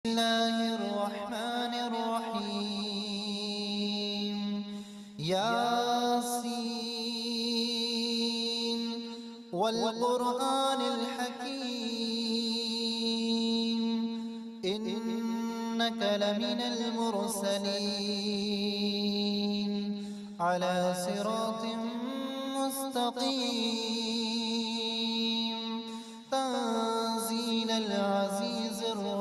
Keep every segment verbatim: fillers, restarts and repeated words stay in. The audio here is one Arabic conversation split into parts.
الله الرحمن الرحيم ياسين والقرآن الحكيم إنك لمن المرسلين على صراط مستقيم تنزيل العزيز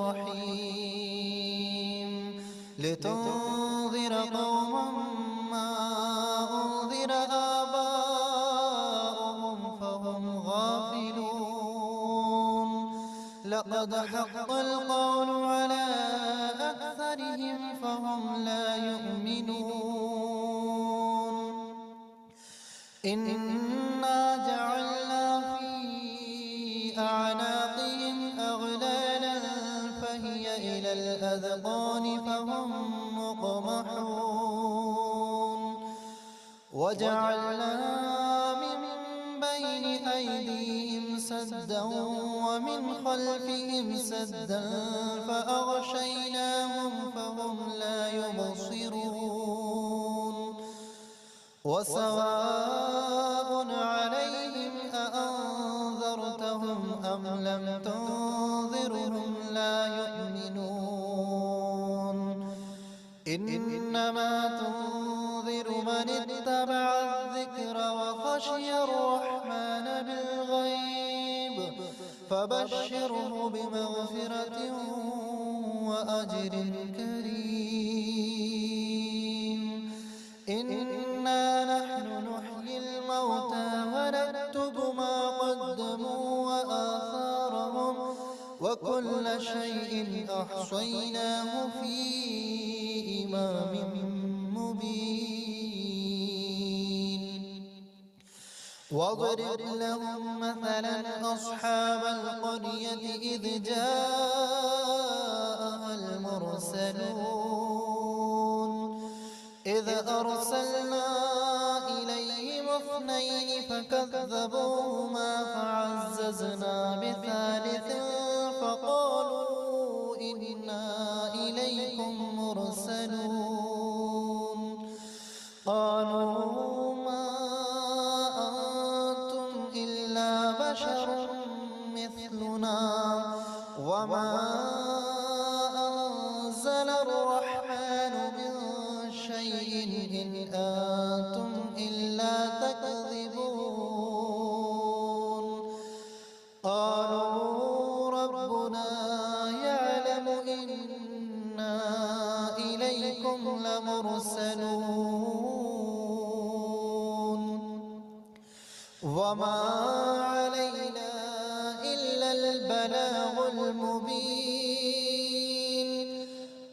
الرحيم لتنذر قوما ما أنذر آباؤهم فهم غافلون لقد حق القول على أكثرهم فهم لا يؤمنون إنا جعلنا في أعناقهم أغلالا فهي إلى الأذقان فهم مقمحون وجعلنا من بين أيديهم سدا ومن خلفهم سدا فأغشيناهم فهم لا يبصرون وسواء عليهم أأنذرتهم أم لم تنذرهم لا يؤمنون إنما تنذر من اتبع الذكر وخشي الرحمن بالغيب فبشره بمغفرة وأجر كريم إنا نحن نحيي الموتى ونكتب ما قدموا وآثارهم وكل شيء أحصيناه في إمام مبين واضرب لهم مثلا أصحاب القرية إذ جاءها المرسلون إذ أرسلنا إليهم اثنين فكذبوهما فعززنا بثالث فقالوا إنا إليكم مرسلون قالوا ما أنتم إلا بشر مثلنا وما أنزل الرحمن من شيء إن أنتم إلا تكذبون قالوا ربنا يعلم إنا إليكم لمرسلون وما علينا إلا البلاغ المبين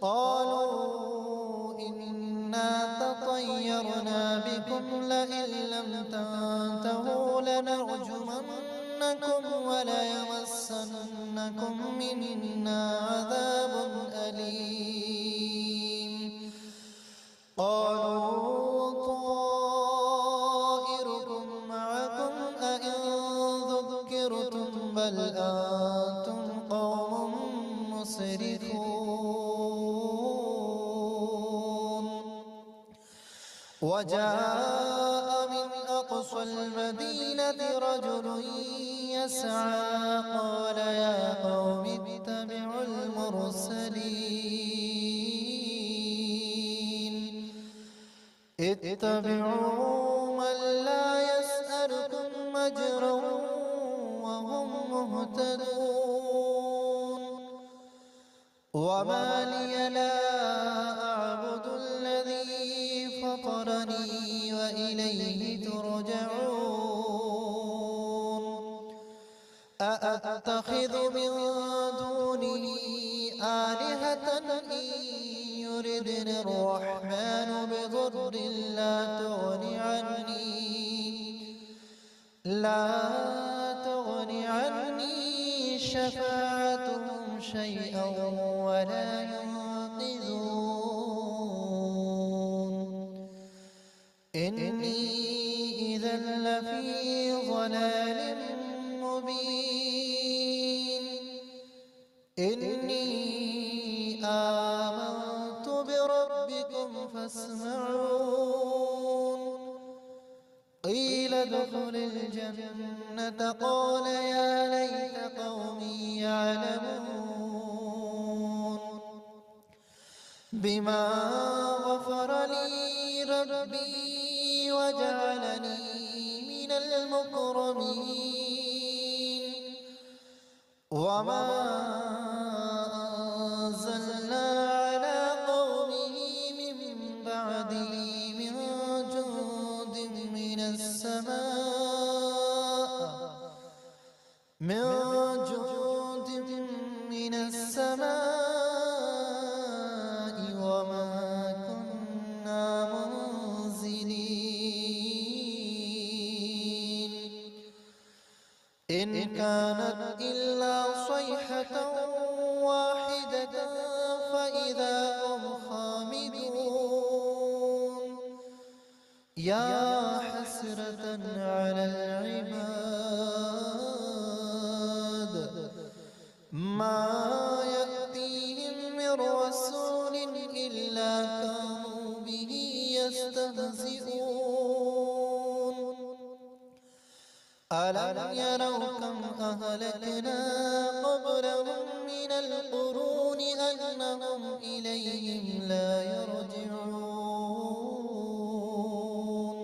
قالوا إنا تطيرنا بكم لئن لم تنتهوا لنرجمنكم وليمسنكم منا عذاب أليم قالوا طائركم معكم أئن ذكرتم بل أنتم قوم مسرفون وجاء من أقصى المدينة رجل يسعى قال يا قوم اتبعوا المرسلين اتبعوا من لا يسألكم أجرا وهم مهتدون وما لي لا أعبد الذي فطرني وإليه ترجعون أأتخذ من دونه آلهة إن يردني الرحمن بضر لا تغن عني لا تغن عني شفاعتهم شيئا ولا ينقذون إني إذا لفي ضلال مبين إني فاسمعون قيل ادخل الجنة قال يا ليت قومي يعلمون بما غفر لي ربي وجعلني من المكرمين وما أنزلنا على قومه من بعده من جند من السماء من جند من السماء وما كنا منزلين إن كانت إلا صيحة واحدة فإذا هم خامدون يا حسرة على العباد ما يأتيهم من رسول إلا كانوا به يستهزئون ألم يروا كم أهلكنا قبلهم من القرون أنهم إليهم لا يرجعون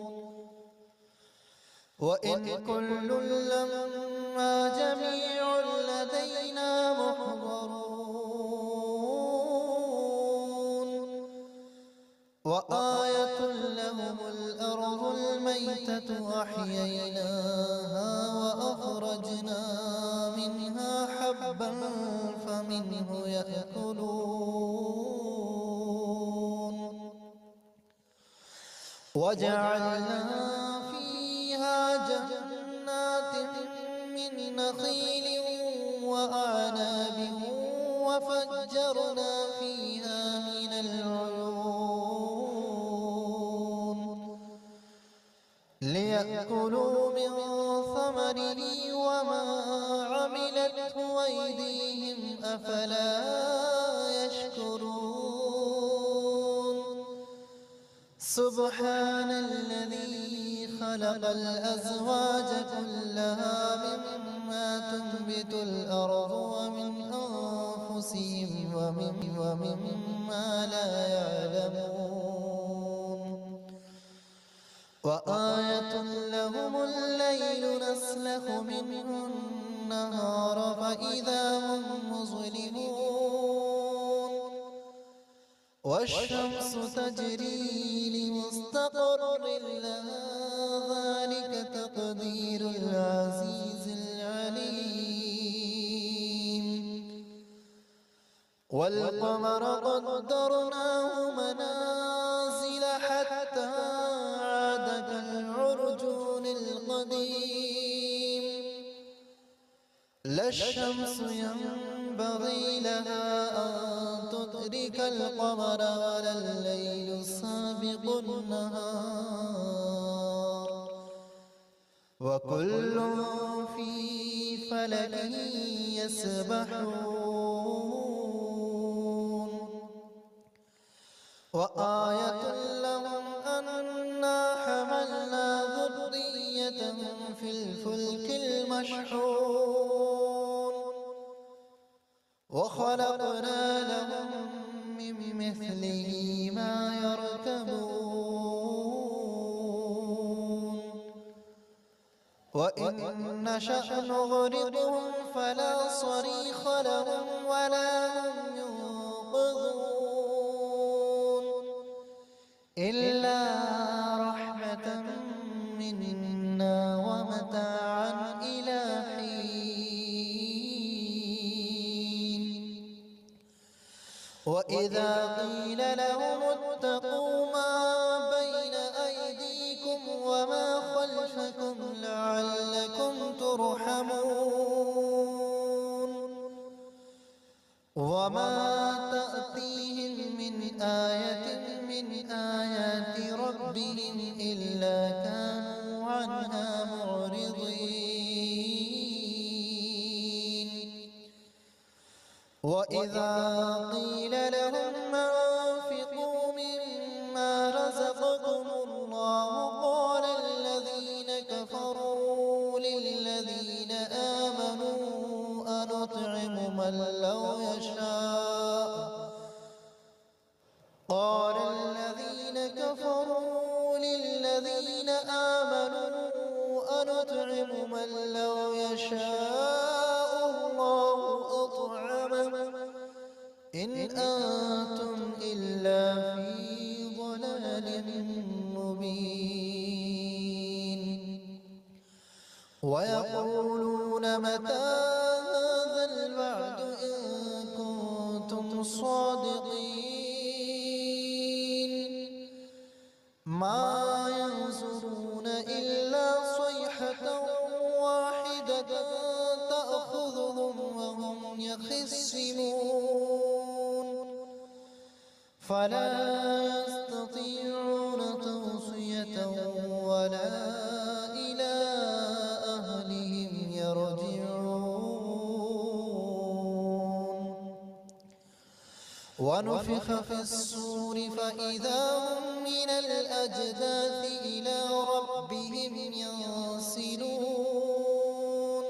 وإن كل لما جميع لدينا محضرون وآية لهم الأرض الميتة أحييناها وأخرجنا منها حبا فمنه يأكلون وجعلنا فيها جنات من نخيل وأعناب وفجرنا فيها من العيون ليأكلوا من ثمره وما عملته أيديهم أفلا يشكرون سبحان الذي خلق الأزواج كلها مما تنبت الأرض ومن أنفسهم ومن ومما لا يعلمون وآية لهم الليل نسلخ منه النهار فإذا هم مظلمون والشمس تجري لمستقر لها ذلك تقدير العزيز العليم والقمر قدرناه منازل حتى عاد كالعرجون القديم لا الشمس ينبغي لها أن تدرك القمر ولا الليل سابق النهار وكل في فلك يسبحون وآية لهم أنا حملنا ذريتهم في الفلك المشحون وخلقنا لهم من مثله ما يركبون وإن نشأ نغرقهم فلا صريخ لهم ولا هم ينقذون إلا رحمة منا ومتاعا إلى حين وإذا قيل لهم اتقوا ما بين أيديكم وما خلفكم لعلكم ترحمون وما تأتيهم من آية من آيات ربهم إلا كانوا عنها معرضين وإذا قيل لهم أنفقوا مما أنتم إلا في ضلال مبين ويقولون متى هذا الوعد إن كنتم صادقين ما ينظرون إلا صيحة واحدة تأخذهم وهم يخصمون فلا يستطيعون توصية ولا إلى أهلهم يرجعون ونفخ في الصور فإذا هم من الأجداث إلى ربهم ينسلون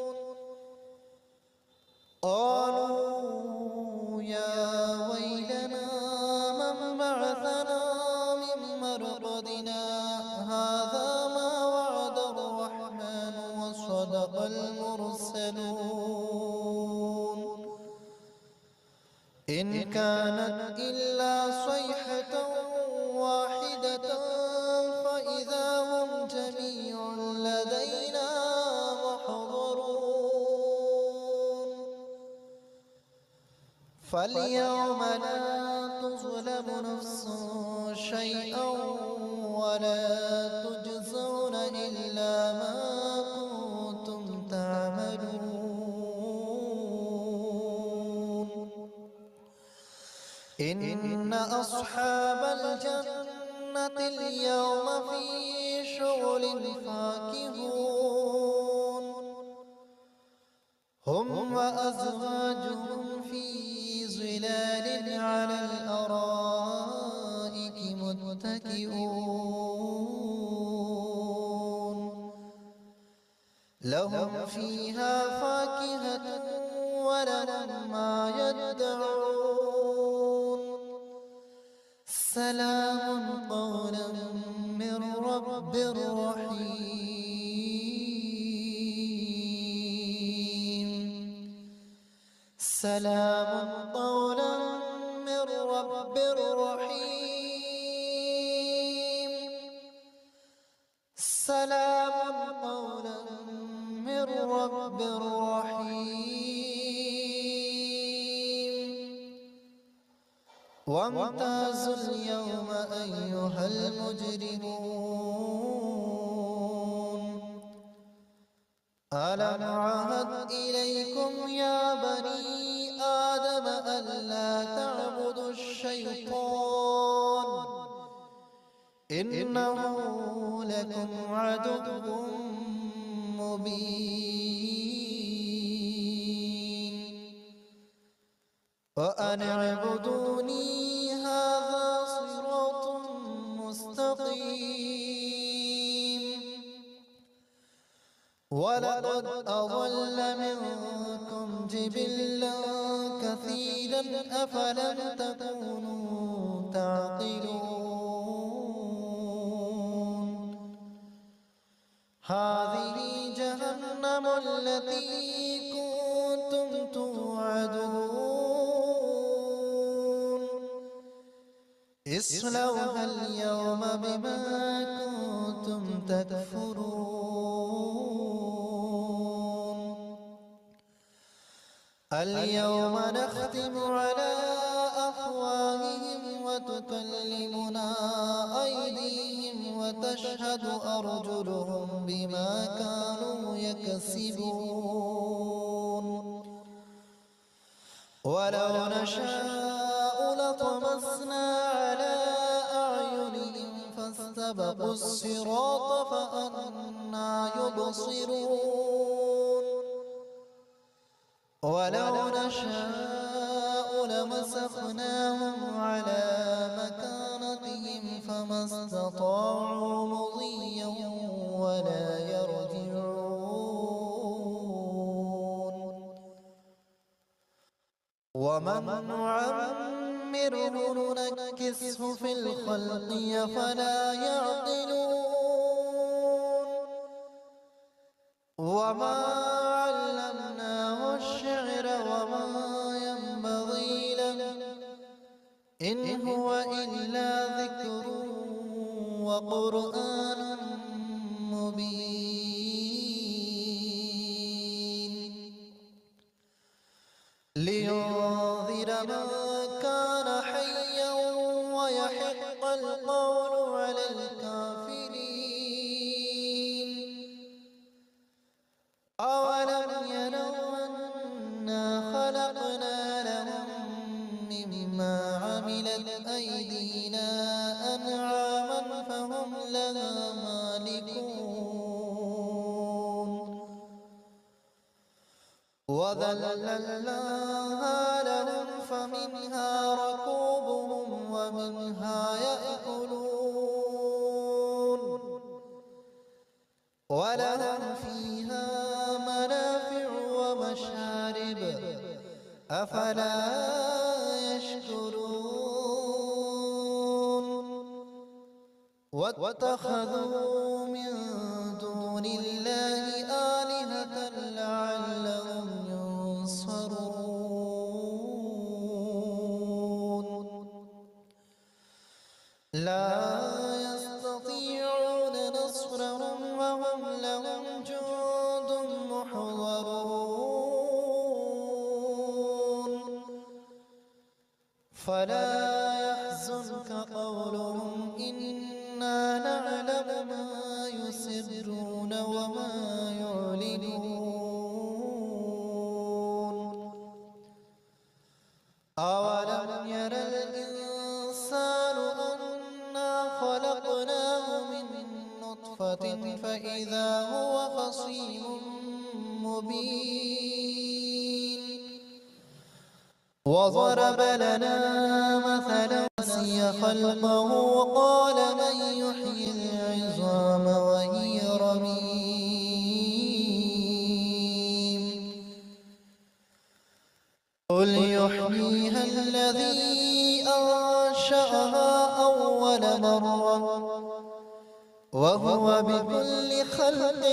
قالوا يا ويلنا من بعثنا من مرقدنا هذا ما وعد الرحمن وصدق المرسلون إن كانت إلا صيحة واحدة فإذا هم جميع لدينا محضرون فاليوم لا تظلم نفس شيئا ولا تجزون إلا ما كنتم تعملون إن أصحاب الجنة اليوم في شغل فاكهون هم وأزواجهم في ظلال على الأرائك متكئون لهم فيها فاكهة ولهم ما يدعون سلام قولا من رب رحيم سلام قولا من رب رحيم سلام قولا من رب رحيم وامتازوا اليوم أيها المجرمون ألم أعهد إليكم يا بني آدم ألا تعبدوا الشيطان إنه لكم عدو مبين وأن اعبدوني هذا صراط مستقيم ولقد أضل منكم جبلا كثيرا أفلم تكونوا تعقلون هذه جهنم التي كنتم توعدون اصلوها اليوم بما كنتم تكفرون اليوم نختم على أفواههم وتكلمنا أيديهم وتشهد أرجلهم بما كانوا يكسبون ولو نشاء لطمسنا على أعينهم فاستبقوا الصراط فأنى يبصرون ولو نشاء لمسخناهم على مكانتهم فما استطاعوا مضيا ولا يرجعون ومن نعمره ننكسه في الخلق فلا يعقلون وما علمناه الشعر وما ينبغي له إن هو إلا ذكر وقرآن مبين لينذر من كان حيا ويحق القول على الكافرين أولم يروا أنا خلقنا لهم مما عملت أيدينا أنعاما فهم لها مالكون وذللناها لهم فمنها ركوبهم ومنها يأكلون ولهم فيها منافع ومشارب أفلا يشكرون واتخذوا من دون الله آلهة لعلهم ينصرون لا يستطيعون نصرهم وهم لهم جند محضرون فلا يحزنك قولهم إنا نعلم ما يسرون وما يعلنون أولم ير الإنسان أنا خلقناه من نطفة فإذا هو خصيم مبين وضرب لنا مثلا نسي خلقه وقال من يحيي العظام وهي رميم قل يحييها الذي أنشأها أول مرة وهو بكل خلق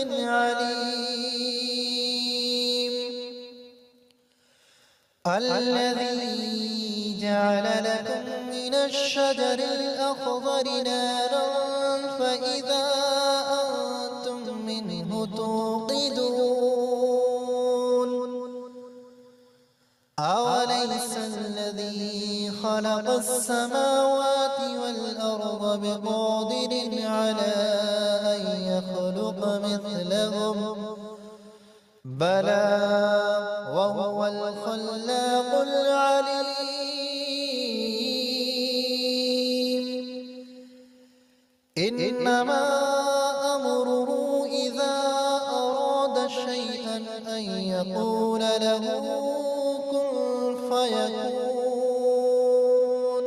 عليم الذي جعل لكم من الشجر الأخضر نارا فإذا أنتم منه توقدون أوليس الذي خلق السماوات والأرض بقادر على أن يخلق مثلهم بلى وهو الخلاق العليم إنما أمره إذا أراد شيئا أن يقول له كن فيكون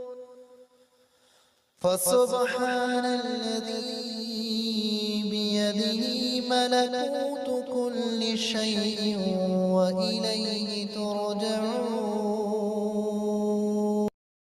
فسبحان الذي بيده ملكوت كل شيء وإليه ترجعون.